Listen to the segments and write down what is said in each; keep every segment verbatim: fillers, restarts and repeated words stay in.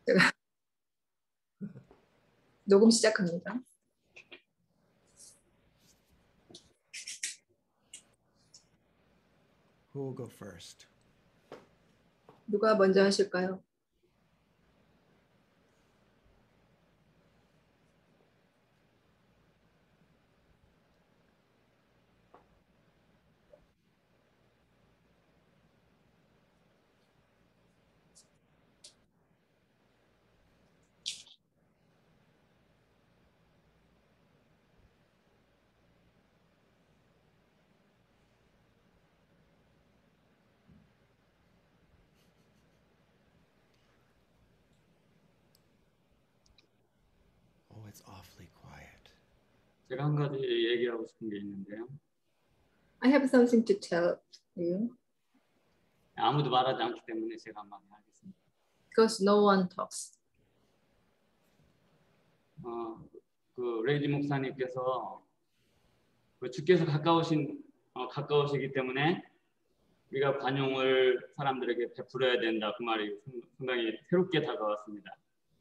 제가 녹음 시작합니다. Who will go first? 누가 먼저 하실까요? Oh, it's awfully quiet. 제가 한 가지 얘기하고 싶은 게 있는데요. I have something to tell you. 아무도 말하지 않기 때문에 제가 한번 하겠습니다. Because no one talks. 어, 그 레이지 목사님께서 그 주께서 가까우신 어, 가까우시기 때문에 우리가 관용을 사람들에게 베풀어야 된다. 그 말이 상당히 새롭게 다가왔습니다.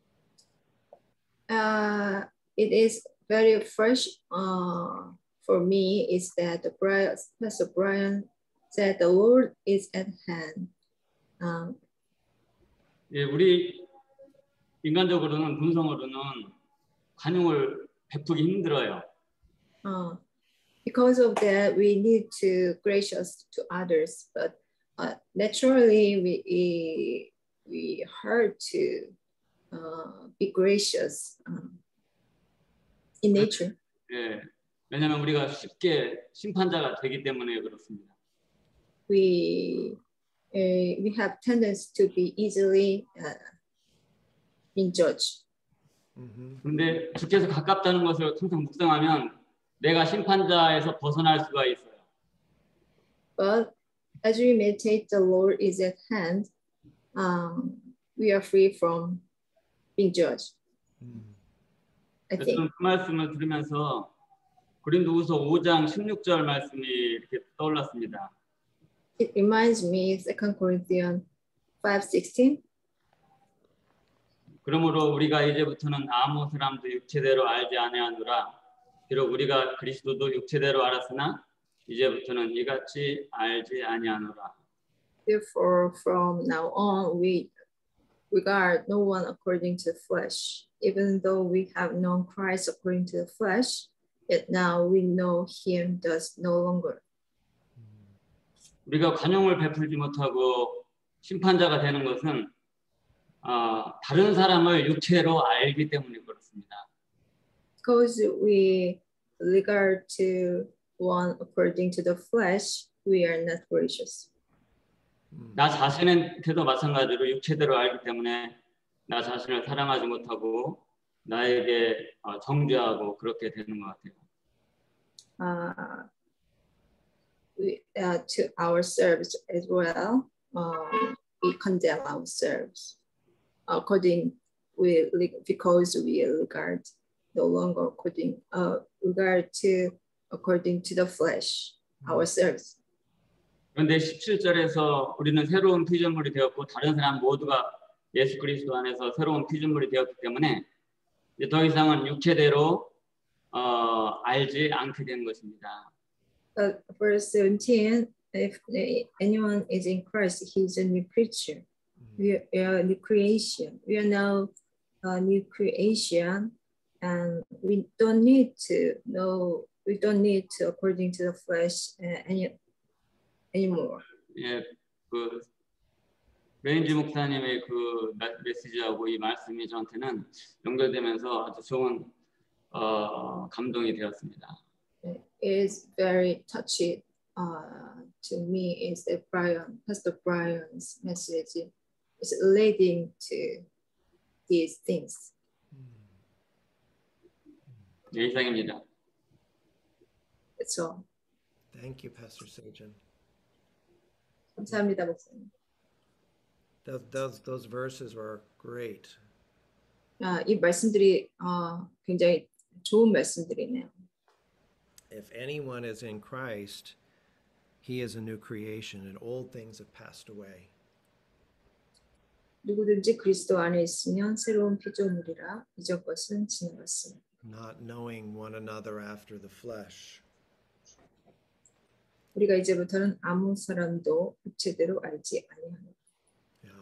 Uh, it is very fresh uh, for me is that the Brian, Pastor Brian said the Lord is at hand. Um, 예, 우리 인간적으로는 본성으로는 관용을 베푸기 힘들어요. uh, because of that, we need to gracious to others, but uh, naturally we we, we hard to uh, be gracious um, in nature. 예, 왜냐하면 우리가 쉽게 심판자가 되기 때문에 그렇습니다. We uh, we have tendency to be easily uh, being judged. 그런데 주께서 가깝다는 것을 항상 묵상하면 내가 심판자에서 벗어날 수가 있어요. But as we meditate, the Lord is at hand. Um, we are free from being judged. I think. 저는 그 말씀을 들으면서 고린도후서 오 장 십육 절 말씀이 이렇게 떠올랐습니다. It reminds me of Second Corinthians five sixteen. 그러므로 우리가 이제부터는 아무 사람도 육체대로 알지 아니하노라. 비록 우리가 그리스도도 육체대로 알았으나 이제부터는 이같이 알지 아니하노라. Therefore, from now on, we regard no one according to the flesh. Even though we have known Christ according to the flesh, yet now we know him thus no longer. 우리가 관용을 베풀지 못하고 심판자가 되는 것은 어, 다른 사람을 육체로 알기 때문에 그렇습니다. Because we regard to one according to the flesh, we are not gracious. 나 자신한테도 마찬가지로 육체대로 알기 때문에 나 자신을 사랑하지 못하고 나에게 어, 정죄하고 그렇게 되는 것 같아요. Uh, we, uh, to ourselves as well, uh, we condemn ourselves according we because we regard no longer according uh, regard to according to the flesh ourselves. 그런데 십칠 절에서 우리는 새로운 피조물이 되었고 다른 사람 모두가 예수 그리스도 안에서 새로운 피조물이 되었기 때문에 이제 더 이상은 육체대로 어, 알지 않게 된 것입니다. Uh, verse seventeen, if anyone is in Christ, he is a new creature. We are a new creation. We are now a new creation, and we don't need to know. We don't need to according to the flesh uh, any anymore. 예, 그 레인지 목사님의 그 메시지하고 이 말씀이 저한테는 연결되면서 아주 좋은 어, 감동이 되었습니다. It is very touchy uh, to me. Is that Brian, Pastor Brian's message is leading to these things. 예, 이상입니다. That's all. Thank you, Pastor Sajan. 감사합니다, 목사님. Those, those, those verses were great. 아, 이 말씀들이 어, 굉장히 좋은 말씀들이네요. If anyone is in Christ, he is a new creation, and old things have passed away. 누구든지 그리스도 안에 있으면 새로운 피조물이라 이전 것은 지나갔습니다. Not knowing one another after the flesh. 우리가 이제부터는 아무 사람도 육체대로 알지 아니하노라. Yeah.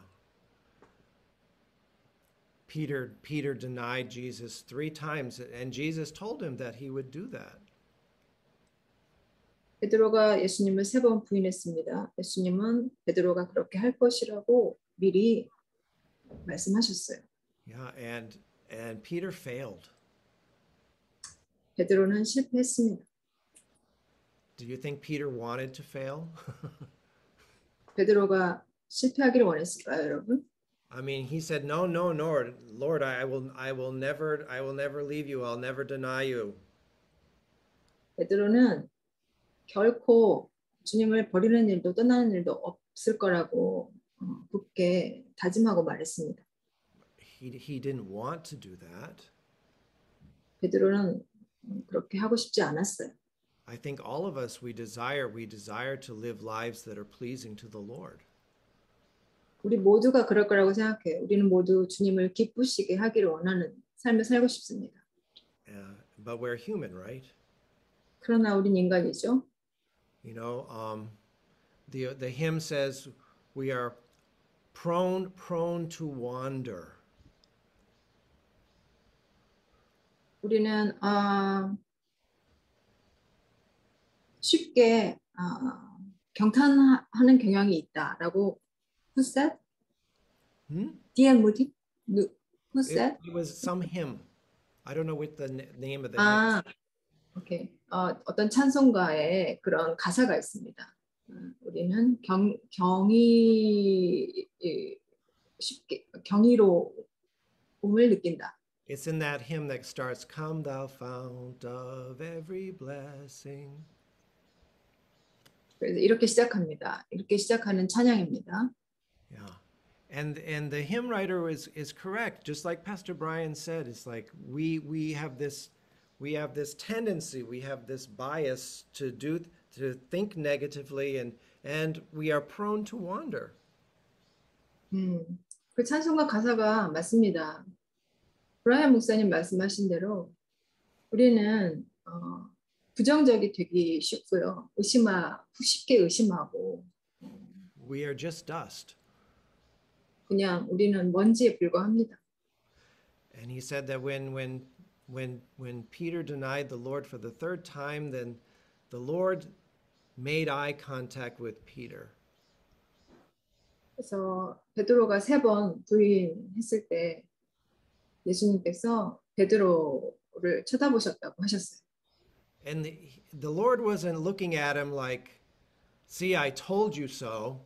Peter Peter denied Jesus three times, and Jesus told him that he would do that. 베드로가 예수님을 세 번 부인했습니다. 예수님은 베드로가 그렇게 할 것이라고 미리 말씀하셨어요. Yeah, and and Peter failed. 베드로는 실패했습니다. Do you think Peter wanted to fail? 베드로가 실패하기를 원했을까요, 여러분? I mean, he said, "No, no, Lord, Lord, I will, I will never, I will never leave you. I'll never deny you." 베드로는 결코 주님을 버리는 일도 떠나는 일도 없을 거라고 어, 굳게 다짐하고 말했습니다. He he didn't want to do that. 베드로는 그렇게 하고 싶지 않았어요. I think all of us we desire we desire to live lives that are pleasing to the Lord. 우리 모두가 그럴 거라고 생각해요. 우리는 모두 주님을 기쁘시게 하기를 원하는 삶을 살고 싶습니다. Uh, but we're human, right? 그러나 우린 인간이죠. You know, um, the the hymn says we are prone prone to wander. 우리는 어, 쉽게 어, 경탄하는 경향이 있다라고 who said? Hmm? 디엔 무디? who It, said? it was some hymn. I don't know what the na- name of the 아, hymn. 오케이. 어, 어떤 찬송가에 그런 가사가 있습니다. 어, 우리는 경 경이 이, 쉽게 경이로움을 느낀다. It's in that hymn that starts, "Come thou fount of every blessing." 그래서 이렇게 시작합니다. 이렇게 시작하는 찬양입니다. Yeah. And and the hymn writer is is correct. Just like Pastor Brian said, it's like we we have this we have this tendency, we have this bias to do to think negatively and and we are prone to wander. 음, 그 찬송가 가사가 맞습니다. 브라이언 목사님 말씀하신 대로 우리는 어, 부정적이 되기 쉽고요. 의심하 쉽게 의심하고 We are just dust. 그냥 우리는 먼지에 불과합니다. And he said that when when when when Peter denied the Lord for the third time, then the Lord made eye contact with Peter. 그래서 베드로가 세 번 부인했을 때 예수님께서 베드로를 쳐다보셨다고 하셨어요. And the, the Lord wasn't looking at him like, "See, I told you so."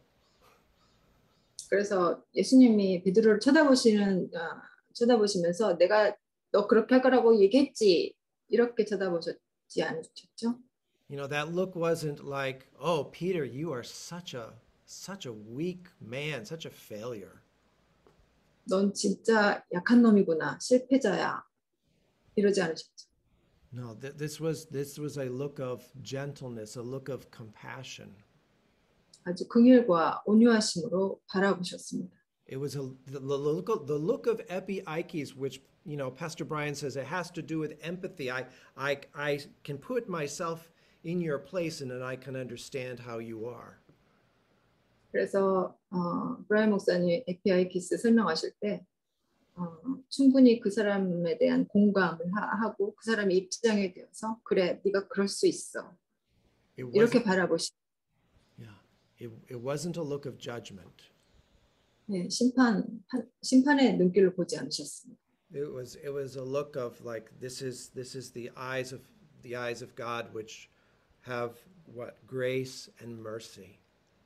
그래서 예수님이 베드로를 쳐다보시는 아, 쳐다보시면서 내가 너 그렇게 할 거라고 얘기했지 이렇게 쳐다보셨지 않으셨죠? You know, that look wasn't like, "Oh, Peter, you are such a such a weak man, such a failure." 넌 진짜 약한 놈이구나, 실패자야. 이러지 않으셨죠? No, th- this was this was a look of gentleness, a look of compassion. 아주 긍휼과 온유하심으로 바라보셨습니다. It was a the, the look of, the look of epiikes, which you know, Pastor Brian says it has to do with empathy. I I I can put myself in your place, and then I can understand how you are. 그래서 어, 브라이언 목사님 에피아이키스 설명하실 때 어, 충분히 그 사람에 대한 공감을 하, 하고 그 사람의 입장에 대해서 그래, 네가 그럴 수 있어. It 이렇게 wasn't, 바라보시. yeah, it, it wasn't a look of judgment. 네, 심판 판, 심판의 눈길을 보지 않으셨습니다. It was it was a look of like this is this is the eyes of the eyes of God which have what grace and mercy.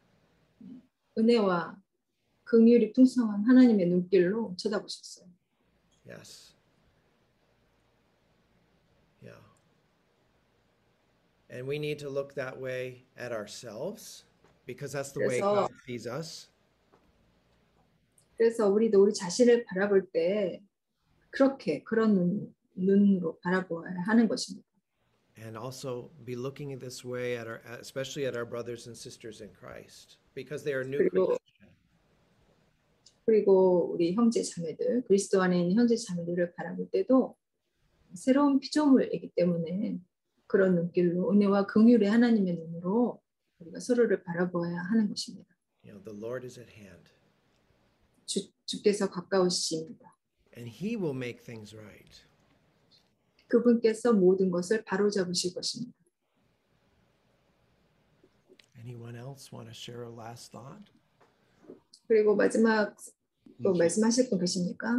은혜와 긍휼이 풍성한 하나님의 눈길로 쳐다보셨어요. Yes. Yeah. And we need to look that way at ourselves because that's the way 그래서- God sees us. 그래서 우리도 우리 자신을 바라볼 때 그렇게 그런 눈, 눈으로 바라보아야 하는 것입니다. And also be looking at this way at our especially at our brothers and sisters in Christ because they are new 그리고- creation. 그리고 우리 형제 자매들, 그리스도 안에 있는 형제 자매들을 바라볼 때도 새로운 피조물이기 때문에 그런 눈길로 은혜와 긍휼의 하나님의 눈으로 우리가 서로를 바라보아야 하는 것입니다. You know, the Lord is at hand. 주, 주께서 가까우십니다. And he will make things right. 그분께서 모든 것을 바로잡으실 것입니다. Anyone else want to share a last thought? 그리고 마지막 또 말씀하실 분 계십니까?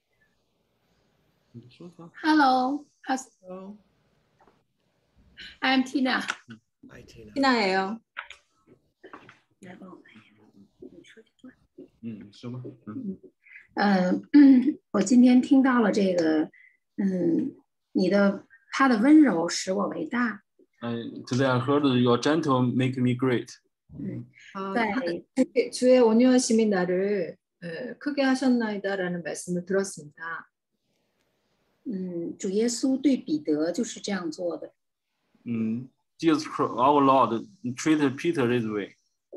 Hello, how's- Hello. I'm Tina. Hi, Tina. 희나예요. 来帮我看一下，你说这段。 嗯，是吗？嗯呃，我今天听到了这个，嗯，你的他的温柔使我为大。 I- Today I heard your gentle make me great. 아, 네. 주의- 주의 온유하심이 나를 에, 크게 하셨나이다라는 말씀을 들었습니다. 嗯，主耶稣对彼得就是这样做的。 Mm, Jesus Christ, our Lord treated Peter this way.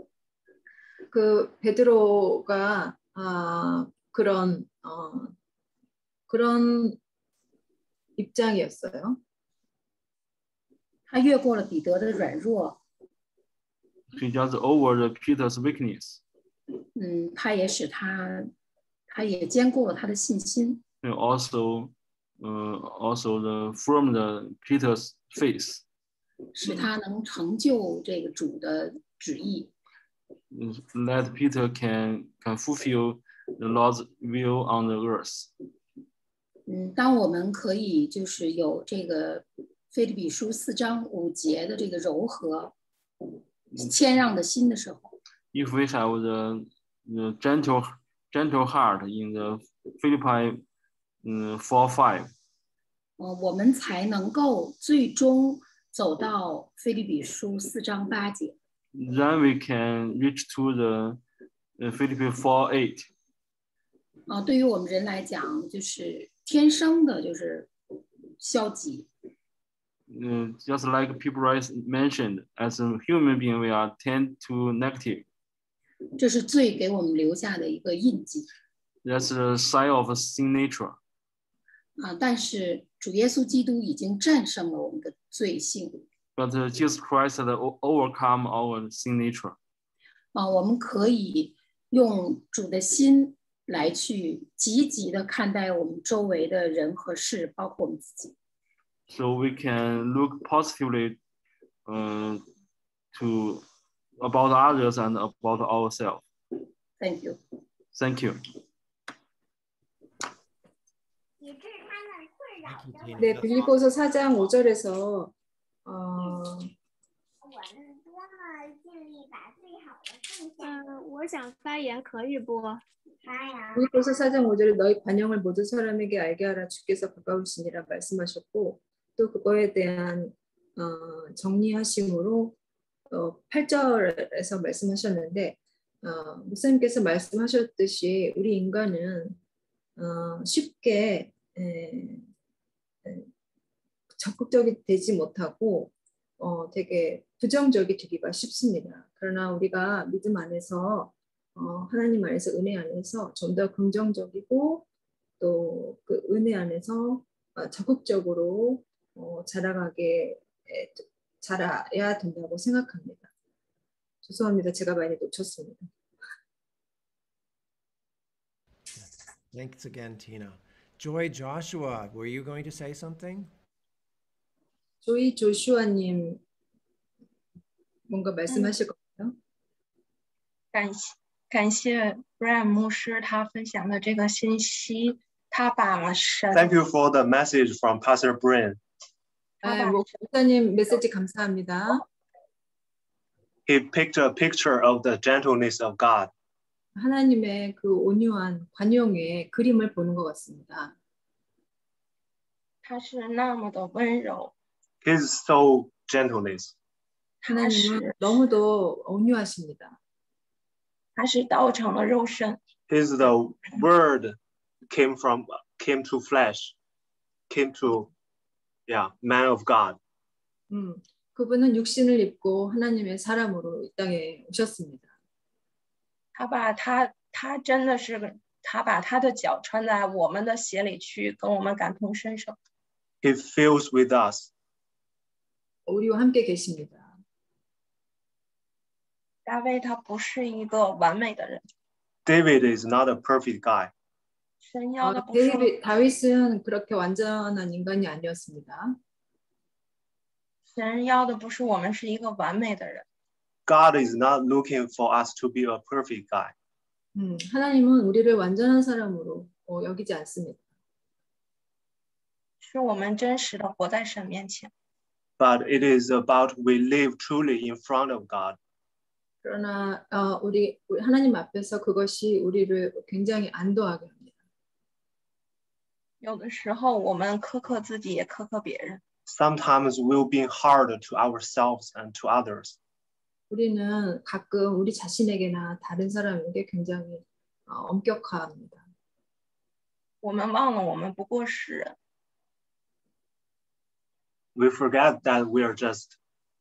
그 베드로가 아, 그런 어, 그런 입장이었어요. 他越过了彼得的软弱， He just over the Peter's weakness. 嗯，他也使他，他也坚固了他的信心。 And also, uh, also the from the Peter's faith. 使他能成就这个主的旨意。 That Peter can can fulfill the Lord's will on the earth. 嗯，当我们可以就是有这个腓立比书四章五节的这个柔和、谦让的心的时候， If we have the, the gentle gentle heart in the Philippi uh, four five, 呃，我们才能够最终走到腓立比书四章八节。 then we can reach to the uh, Philippi four eight. 啊、对于我们人来讲，就是天生的就是消极。 Uh, just like people rights mentioned, as a human being, we are tend to negative. 这是罪给我们留下的一个印记 That's the sign of a sin nature. 啊、但是主耶稣基督已经战胜了我们的罪性 But uh, Jesus Christ had o- overcome our sin nature. 啊、我们可以用主的心来去积极的看待我们周围的人和事，包括我们自己。 So we can look positively uh, to about others and about ourselves. Thank you. Thank you. Thank you, Tina. 네, That's 빌립보서 사 장 오 절에서 어, 我们多么尽力把最好的奉献嗯，我想发言，可以不？ 他呀！ 빌립보서 사 장 오 절에 너희 관용을 모든 사람에게 알게 하라 주께서 가까우시니라 말씀하셨고 또 그거에 대한 어, 정리하심으로 어, 팔 절에서 말씀하셨는데 어, 목사님께서 말씀하셨듯이 우리 인간은 어, 쉽게 에, 에, 적극적이 되지 못하고 어, 되게 부정적이 되기가 쉽습니다. 그러나 우리가 믿음 안에서 어, 하나님 안에서 은혜 안에서 좀 더 긍정적이고 또 그 은혜 안에서 어, 적극적으로 어, 자라가게 에, 자라야 된다고 생각합니다. 죄송합니다. 제가 많이 놓쳤습니다. Thanks again, Tina. Joy Joshua, were you going to say something? 조이 조슈아님 뭔가 말씀하실 건가요? 感谢感谢 Brian 牧师他分享的这个信息，他把神 Thank you for the message from Pastor Brian. 아, 뭐, 목사님 메시지 감사합니다. He picked a picture of the gentleness of God. 하나님의 그 온유한 관용의 그림을 보는 것 같습니다. 他是那么的温柔， His so gentleness. 他 하나님은 是 너무도 온유하십니다. 他是道成了肉身， His the word came from came to flesh, came to yeah, man of God. 음, 그분은 육신을 입고 하나님의 사람으로 이 땅에 오셨습니다. 他把他他真的是个，他把他的脚穿在我们的鞋里去，跟我们感同身受。 He feels with us. 우리와 함께 계십니다. 大卫他不是一个完美的人， David is not a perfect guy. 神要的 어, 不是 데이빗, 다윗은 그렇게 완전한 인간이 아니었습니다. 神要的不是我们是一个完美的人， God is not looking for us to be a perfect guy. 음, 하나님은 우리를 완전한 사람으로 어, 여기지 않습니다. 是我们真实的活在神面前。 But it is about we live truly in front of God. 그러나 어, 우리, 우리 하나님 앞에서 그것이 우리를 굉장히 안도하게 합니다. 有的时候我们苛刻自己，也苛刻别人。 Sometimes we'll be hard to ourselves and to others. 우리는 가끔 우리 자신에게나 다른 사람에게 굉장히 어, 엄격합니다. 我们忘了我们不过是人， We forget that we are just.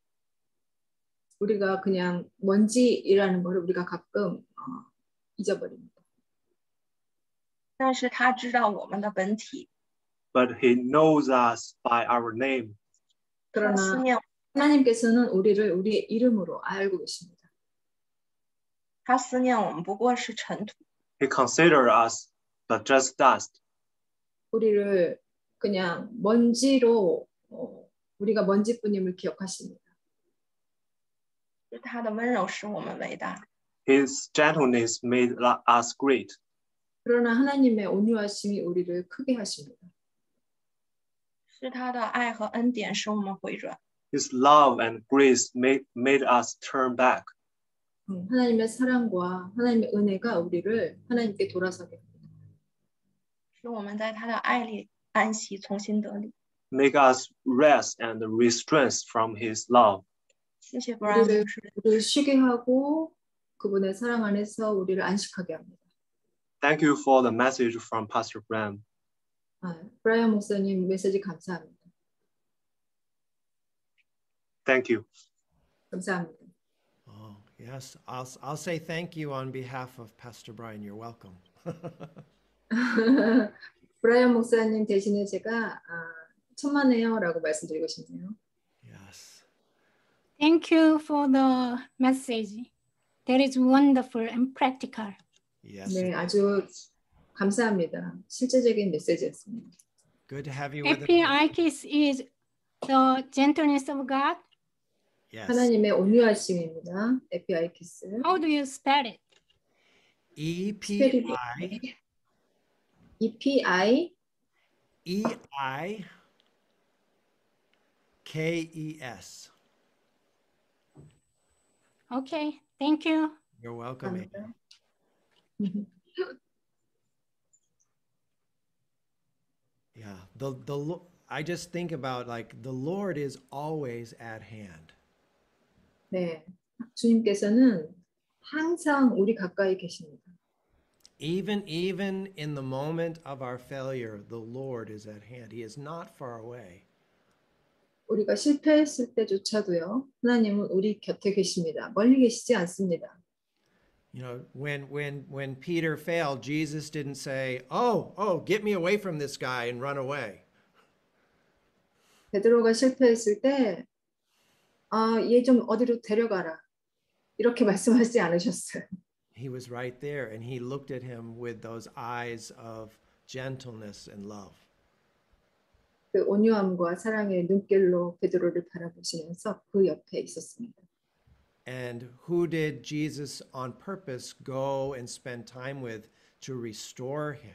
우리가 그냥 먼지이라는 걸 우리가 가끔 어, 잊어버립니다. 但是他知道我们的本体， But he knows us by our name. 他思 그러나 念 하나님께서는 우리를 우리의 이름으로 알고 계십니다. 他思念我们不过是尘土， He considers us but just dust. 우리를 그냥 먼지로 어, 우리가 먼지뿐임을 기억하십니다. 是他的温柔使我们伟大。 His gentleness made us great. 그러나 하나님의 온유하심이 우리를 크게 하십니다. 是他的爱和恩典使我们回转。 His love and grace made, made us turn back. 음, 하나님의 사랑과 하나님의 은혜가 우리를 하나님께 돌아서게 합니다. 使我们在他的爱里安息，重新得力。 Make us rest and restraints from his love. 谢谢 Brian 우리를, 牧师。 우리를 쉬게 하고 그분의 사랑 안에서 우리를 안식하게 합니다. Thank you for the message from Pastor Bram. 아, 브라이언 목사님 메시지 감사합니다. Thank you. 감사합니다. Oh, yes. I'll, I'll say thank you on behalf of Pastor Brian. You're welcome. 브라이언 목사님 대신에 제가 아, 천만에요라고 말씀드리고 싶네요. Yes. Thank you for the message. That is wonderful and practical. Yes. 네, 아주 감사합니다. 실제적인 메시지였습니다. Good to have you with us. Epikis is the gentleness of God. Yes. 하나님의 온유하심입니다. 에피아이키스. How do you spell it? E P I E P I E I K E S. Okay, thank you. You're welcome. Amy. 감사합니다. Yeah, the the Lo- I just think about like the Lord is always at hand. 네, 주님께서는 항상 우리 가까이 계십니다. Even even in the moment of our failure, the Lord is at hand. He is not far away. 우리가 실패했을 때조차도요, 하나님은 우리 곁에 계십니다. 멀리 계시지 않습니다. You know, when when when Peter failed, Jesus didn't say, "Oh, oh, get me away from this guy and run away." 베드로가 실패했을 때, 아, 얘 좀 어디로 데려가라. 이렇게 말씀하지 않으셨어요. He was right there and he looked at him with those eyes of gentleness and love. 그 온유함과 사랑의 눈길로 베드로를 바라보시면서 그 옆에 있었습니다. And who did Jesus on purpose go and spend time with to restore him?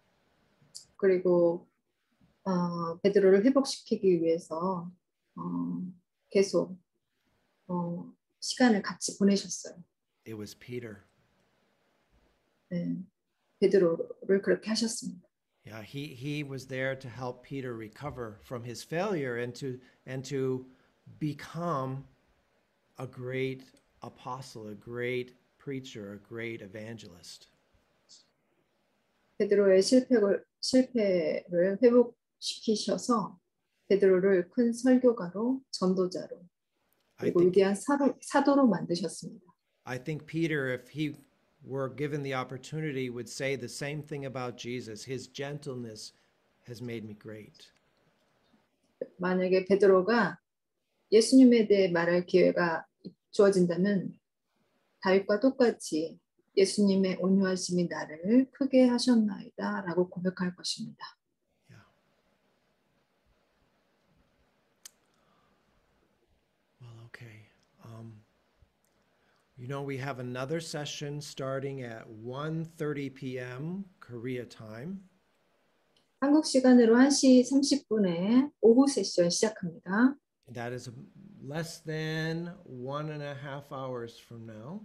그리고 어, 베드로를 회복시키기 위해서 어, 계속 어, 시간을 같이 보내셨어요. It was Peter. 네, 베드로를 그렇게 하셨습니다. Yeah, he he was there to help Peter recover from his failure and to and to become a great apostle, a great preacher, a great evangelist. 베드로의 실패를 실패를 회복시키셔서 베드로를 큰 설교가로, 전도자로, I 그리고 think 위대한 사도, 사도로 만드셨습니다. I think Peter, if he were given the opportunity would say the same thing about Jesus. His gentleness has made me great. 만약에 베드로가 예수님에 대해 말할 기회가 주어진다면 다윗과 똑같이 예수님의 온유하심이 나를 크게 하셨나이다 라고 고백할 것입니다. Yeah. Well, okay. Um, you know, we have another session starting at one thirty p.m. Korea time. 한국 시간으로 한 시 삼십 분에 오후 세션 시작합니다. That is less than one and a half hours from now.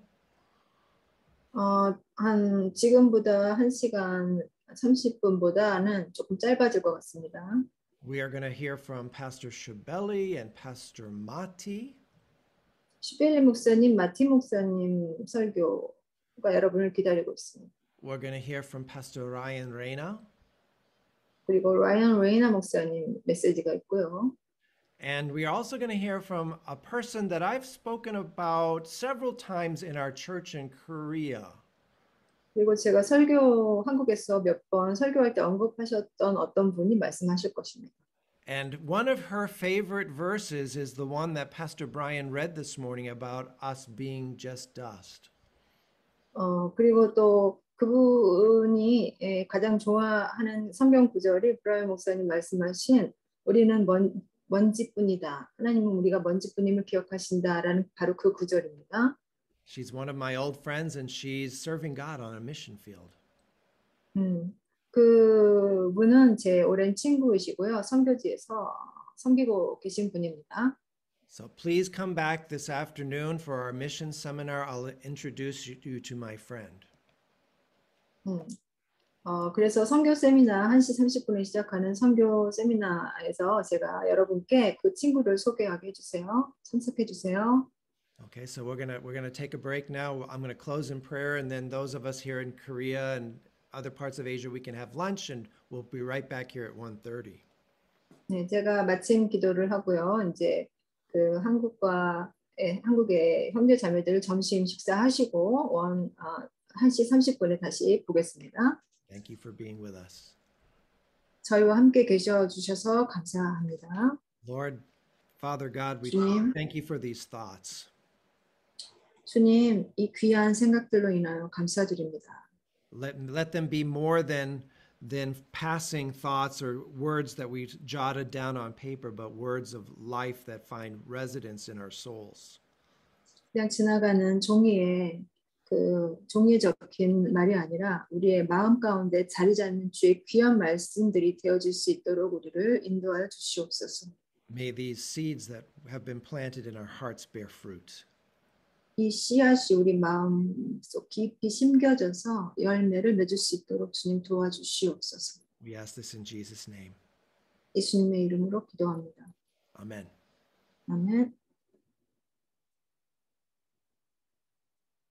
어, 한 지금보다 한 시간 삼십 분보다는 조금 짧아질 것 같습니다. We are going to hear from Pastor Shibeli and Pastor Mati. 슈벨리 목사님, 마티 목사님 설교가 여러분을 기다리고 있습니다. We're going to hear from Pastor Ryan Reina. 그리고 라이언 레이나 목사님 메시지가 있고요. And we are also going to hear from a person that I've spoken about several times in our church in Korea. 그리고 제가 설교 한국에서 몇 번 설교할 때 언급하셨던 어떤 분이 말씀하실 것입니다. And one of her favorite verses is the one that Pastor Brian read this morning about us being just dust. 어, 그리고 또 그분이 예, 가장 좋아하는 성경 구절이 브라이언 목사님 말씀하신 우리는 먼, 먼지뿐이다. 하나님은 우리가 먼지뿐임을 기억하신다라는 바로 그 구절입니다. She's one of my old friends and she's serving God on a mission field. 음, 그분은 제 오랜 친구이시고요. 선교지에서 섬기고 계신 분입니다. So please come back this afternoon for our mission seminar. I'll introduce you to my friend. 음, 어, 그래서 선교 세미나 한 시 삼십 분에 시작하는 선교 세미나에서 제가 여러분께 그 친구를 소개하게 해주세요. 참석해 주세요. Okay, so we're gonna we're gonna take a break now. I'm gonna close in prayer, and then those of us here in Korea and other parts of Asia, we can have lunch, and we'll be right back here at one thirty. 네, 제가 마침 기도를 하고요. 이제 그 한국과 예, 한국의 형제 자매들 점심 식사하시고 원 어, 한 시 삼십 분에 다시 보겠습니다. Thank you for being with us. 저희와 함께 계셔 주셔서 감사합니다. Lord, Father God, we 주님. thank you for these thoughts. 주님, 이 귀한 생각들로 인하여 감사드립니다. Let, let them be more than, than passing thoughts or words that we jotted down on paper, but words of life that find residence in our souls. 그냥 지나가는 종이에 그 종이에 적힌 말이 아니라 우리의 마음 가운데 자리 잡는 주의 귀한 말씀들이 되어질 수 있도록 우리를 인도하여 주시옵소서. May these seeds that have been planted in our hearts bear fruit. 이 씨앗이 우리 마음 속 깊이 심겨져서 열매를 맺을 수 있도록 주님 도와주시옵소서. We ask this in Jesus' name. 예수님의 이름으로 기도합니다. Amen. 아멘.